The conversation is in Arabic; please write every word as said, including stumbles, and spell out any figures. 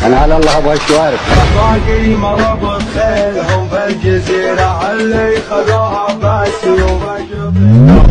انا على الله ابغى الشوارب. باقي مربط خيلهم بالجزيرة اللي خذوها بس وبجبين.